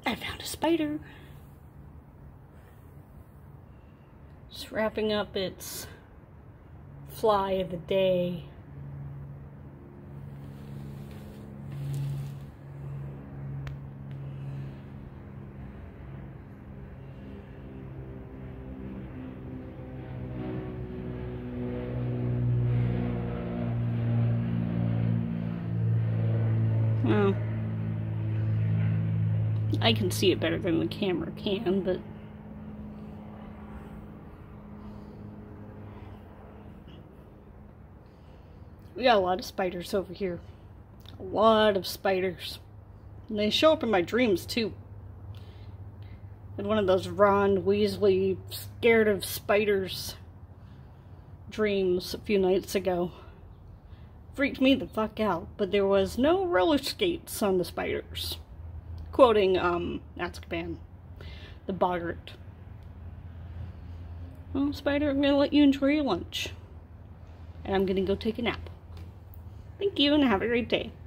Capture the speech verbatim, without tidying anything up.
I found a spider. Just wrapping up its fly of the day. Well, I can see it better than the camera can, but we got a lot of spiders over here. A lot of spiders. And they show up in my dreams, too. I had one of those Ron Weasley scared of spiders dreams a few nights ago. Freaked me the fuck out, but there was no roller skates on the spiders. Quoting, um, Azkaban, the boggart. Well, spider, I'm gonna let you enjoy your lunch. And I'm gonna go take a nap. Thank you, and have a great day.